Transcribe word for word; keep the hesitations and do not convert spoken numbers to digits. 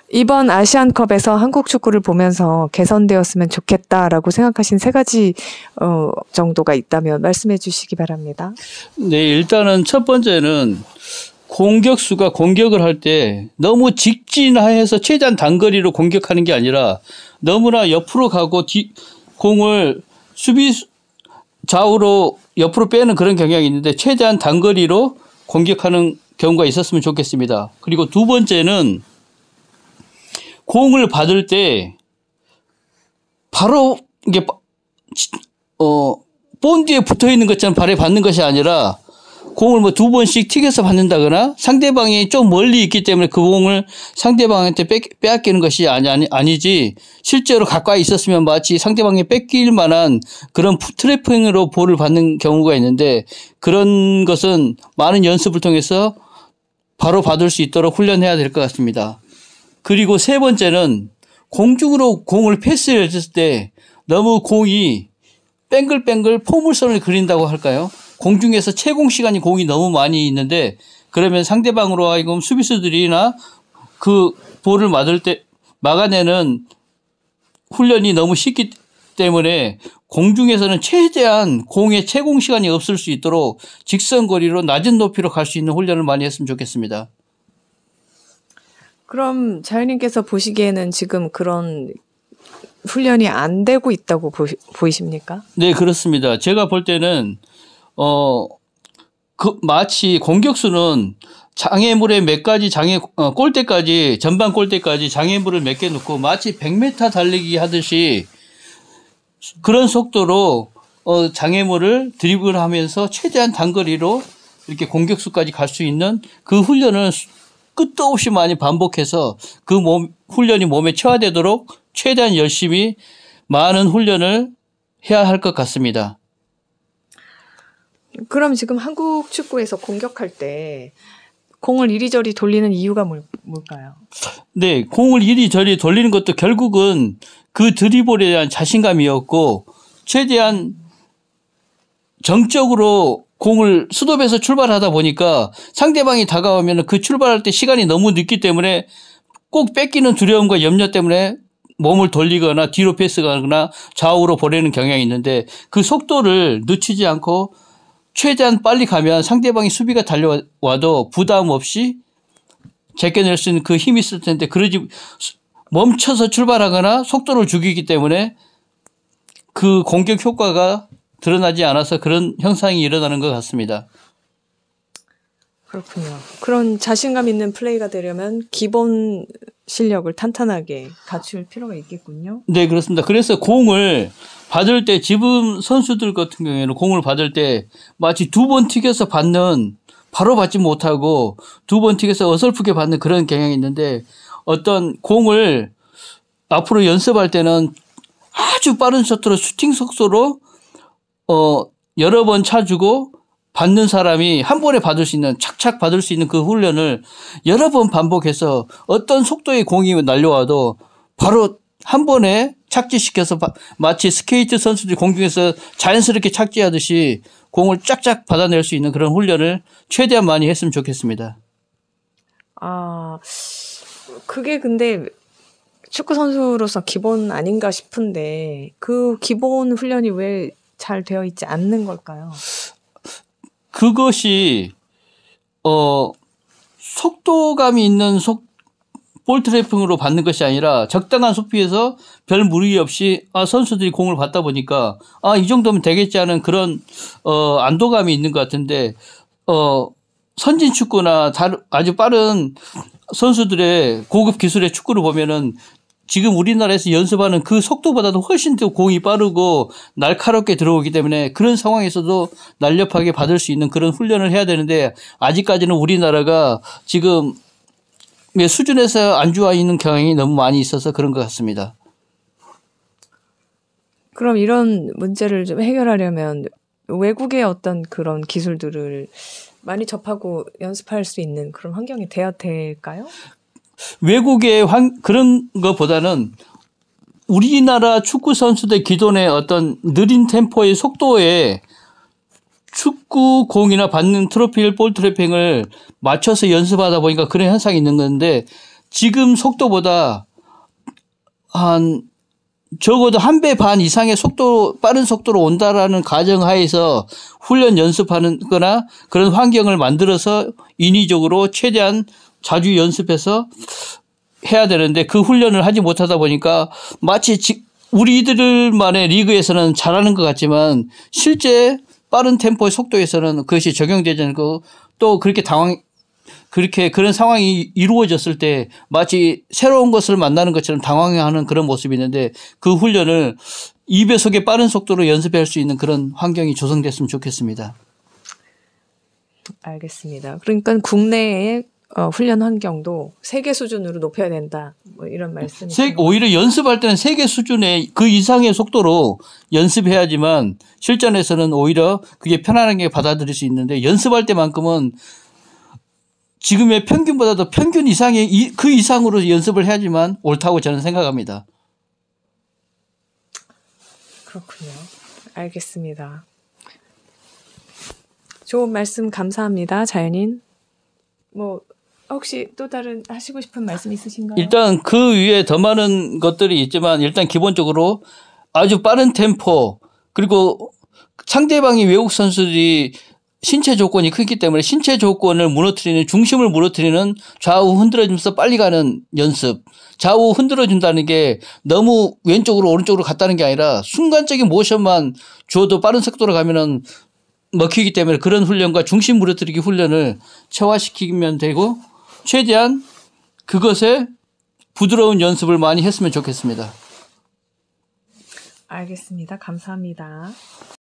이번 아시안컵에서 한국 축구를 보면서 개선되었으면 좋겠다라고 생각하신 세 가지 어, 정도가 있다면 말씀해 주시기 바랍니다. 네, 일단은 첫 번째는 공격수가 공격을 할 때 너무 직진해서 최대한 단거리로 공격하는 게 아니라 너무나 옆으로 가고 뒤, 공을 수비 좌우로 옆으로 빼는 그런 경향이 있는데 최대한 단거리로 공격하는 경우가 있었으면 좋겠습니다. 그리고 두 번째는 공을 받을 때 바로 이게 어 본드에 붙어 있는 것처럼 발에 받는 것이 아니라 공을 뭐 두 번씩 튀겨서 받는다거나 상대방이 좀 멀리 있기 때문에 그 공을 상대방한테 뺏, 빼앗기는 것이 아니, 아니, 아니지 실제로 가까이 있었으면 마치 상대방이 뺏길 만한 그런 트래핑으로 볼을 받는 경우가 있는데 그런 것은 많은 연습을 통해서 바로 받을 수 있도록 훈련해야 될 것 같습니다. 그리고 세 번째는 공중으로 공을 패스를 했을 때 너무 공이 뱅글뱅글 포물선을 그린다고 할까요? 공중에서 채공 시간이 공이 너무 많이 있는데 그러면 상대방으로 하여금 수비수들이나 그 볼을 맞을 때 막아내는 훈련이 너무 쉽기 때문에 공중에서는 최대한 공의 채공 시간이 없을 수 있도록 직선거리로 낮은 높이로 갈 수 있는 훈련을 많이 했으면 좋겠습니다. 그럼 자연님께서 보시기에는 지금 그런 훈련이 안 되고 있다고 보시, 보이십니까? 네, 그렇습니다. 제가 볼 때는 어, 그 마치 공격수는 장애물에 몇 가지 장애 어, 골대까지 전반 골대까지 장애물을 몇 개 넣고 마치 백 미터 달리기 하듯이 그런 속도로 어, 장애물을 드리블하면서 최대한 단거리로 이렇게 공격수까지 갈 수 있는 그 훈련을 끝도 없이 많이 반복해서 그 몸, 훈련이 몸에 체화되도록 최대한 열심히 많은 훈련을 해야 할 것 같습니다. 그럼 지금 한국 축구에서 공격할 때 공을 이리저리 돌리는 이유가 뭘, 뭘까요? 네, 공을 이리저리 돌리는 것도 결국은 그 드리블에 대한 자신감이었고 최대한 정적으로 공을 스톱해서 출발하다 보니까 상대방이 다가오면 그 출발할 때 시간이 너무 늦기 때문에 꼭 뺏기는 두려움과 염려 때문에 몸을 돌리거나 뒤로 패스하거나 좌우로 보내는 경향이 있는데 그 속도를 늦추지 않고 최대한 빨리 가면 상대방이 수비가 달려와도 부담 없이 제껴낼 수 있는 그 힘이 있을 텐데 그러지 멈춰서 출발하거나 속도를 죽이기 때문에 그 공격 효과가 드러나지 않아서 그런 현상이 일어나는 것 같습니다. 그렇군요. 그런 자신감 있는 플레이가 되려면 기본 실력을 탄탄하게 갖출 필요가 있겠군요. 네, 그렇습니다. 그래서 공을 받을 때 지금 선수들 같은 경우에는 공을 받을 때 마치 두 번 튀겨서 받는 바로 받지 못하고 두 번 튀겨서 어설프게 받는 그런 경향이 있는데 어떤 공을 앞으로 연습할 때는 아주 빠른 셔트로 슈팅 속도로 어 여러 번 차주고 받는 사람이 한 번에 받을 수 있는 착착 받을 수 있는 그 훈련을 여러 번 반복해서 어떤 속도의 공이 날려와도 바로 한 번에 착지시켜서 마치 스케이트 선수들이 공중에서 자연스럽게 착지하듯이 공을 쫙쫙 받아낼 수 있는 그런 훈련을 최대한 많이 했으면 좋겠습니다. 아, 그게 근데 축구 선수로서 기본 아닌가 싶은데 그 기본 훈련이 왜 잘 되어 있지 않는 걸까요? 그것이 어 속도감이 있는 속 볼 트래핑으로 받는 것이 아니라 적당한 속도에서 별 무리 없이 아 선수들이 공을 받다 보니까 아 이 정도면 되겠지 하는 그런 어 안도감이 있는 것 같은데 어 선진 축구나 다른 아주 빠른 선수들의 고급 기술의 축구를 보면은 지금 우리나라에서 연습하는 그 속도보다도 훨씬 더 공이 빠르고 날카롭게 들어오기 때문에 그런 상황에서도 날렵하게 받을 수 있는 그런 훈련을 해야 되는데 아직까지는 우리나라가 지금 수준에서 안 좋아 있는 경향이 너무 많이 있어서 그런 것 같습니다. 그럼 이런 문제를 좀 해결하려면 외국의 어떤 그런 기술들을 많이 접하고 연습할 수 있는 그런 환경이 돼야 될까요? 외국의 환, 그런 것보다는 우리나라 축구 선수들 기존의 어떤 느린 템포의 속도에 축구 공이나 받는 트로피를 볼 트래핑을 맞춰서 연습하다 보니까 그런 현상이 있는 건데 지금 속도보다 한 적어도 한 배 반 이상의 속도, 빠른 속도로 온다라는 가정하에서 훈련 연습하는 거나 그런 환경을 만들어서 인위적으로 최대한 자주 연습해서 해야 되는데 그 훈련을 하지 못하다 보니까 마치 우리들만의 리그에서는 잘하는 것 같지만 실제 빠른 템포의 속도에서는 그것이 적용되지 않고 또 그렇게 당황, 그렇게 그런 상황이 이루어졌을 때 마치 새로운 것을 만나는 것처럼 당황해하는 그런 모습이 있는데 그 훈련을 이 배속의 빠른 속도로 연습할 수 있는 그런 환경이 조성됐으면 좋겠습니다. 알겠습니다. 그러니까 국내의 어, 훈련 환경도 세계 수준으로 높여야 된다. 뭐 이런 말씀이시죠. 오히려 연습할 때는 세계 수준의 그 이상의 속도로 연습해야지만 실전에서는 오히려 그게 편안하게 받아들일 수 있는데 연습할 때만큼은 지금의 평균보다도 평균 이상의 그 이상으로 연습을 해야지만 옳다고 저는 생각합니다. 그렇군요. 알겠습니다. 좋은 말씀 감사합니다. 자연인. 뭐 혹시 또 다른 하시고 싶은 말씀 있으신가요? 일단 그 위에 더 많은 것들이 있지만 일단 기본적으로 아주 빠른 템포 그리고 상대방이 외국 선수들이 신체 조건이 크기 때문에 신체 조건을 무너뜨리는 중심을 무너뜨리는 좌우 흔들어주면서 빨리 가는 연습. 좌우 흔들어준다는 게 너무 왼쪽으로 오른쪽으로 갔다는 게 아니라 순간적인 모션만 줘도 빠른 속도로 가면은 먹히기 때문에 그런 훈련과 중심 무너뜨리기 훈련을 체화시키면 되고 최대한 그것에 부드러운 연습을 많이 했으면 좋겠습니다. 알겠습니다. 감사합니다.